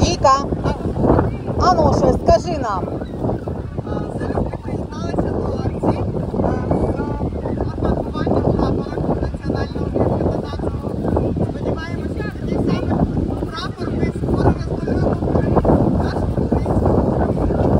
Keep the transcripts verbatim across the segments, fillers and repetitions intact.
Віка, а ну щось, скажи нам. Зараз ми приєдналися до акції фотографування прапора національного кримінального. Сподіваємося, що такий самий прапор ми скоро розмалюємо нашому українському.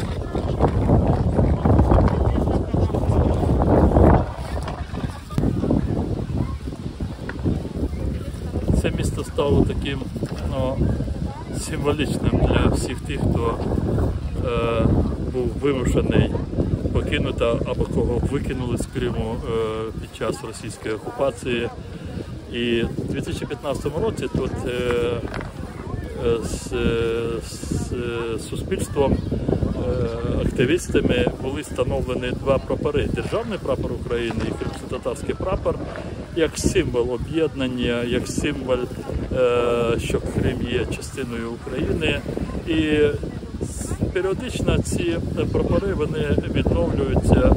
Це місто стало таким, ну, символічним для всіх тих, хто е, був вимушений покинути або кого викинули з Криму е, під час російської окупації. І в дві тисячі п'ятнадцятому році тут е, е, з, з суспільством, е, активістами були встановлені два прапори: державний прапор України і кримськотатарський прапор, як символ об'єднання, як символ, що Крим є частиною України. І періодично ці прапори вони відновлюються,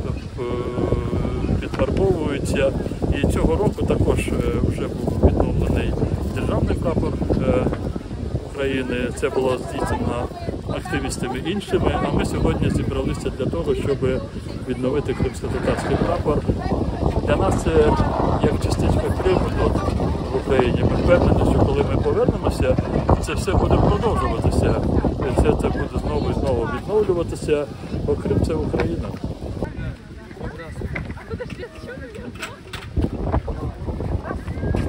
підфарбовуються. І цього року також вже був відновлений державний прапор України. Це було здійснено активістами іншими, а ми сьогодні зібралися для того, щоб відновити кримськотатарський прапор. Для нас це як частичка Криму тут в Україні. Ми впевнені, що коли ми повернемося, це все буде продовжуватися. І це, це буде знову і знову відновлюватися, бо Крим – це Україна.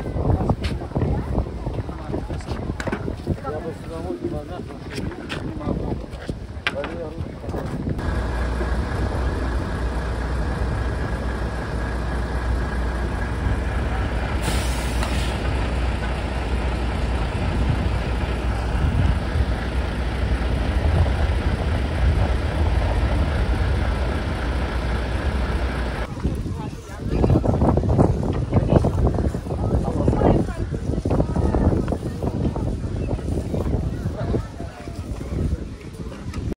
Я бы с удовольствием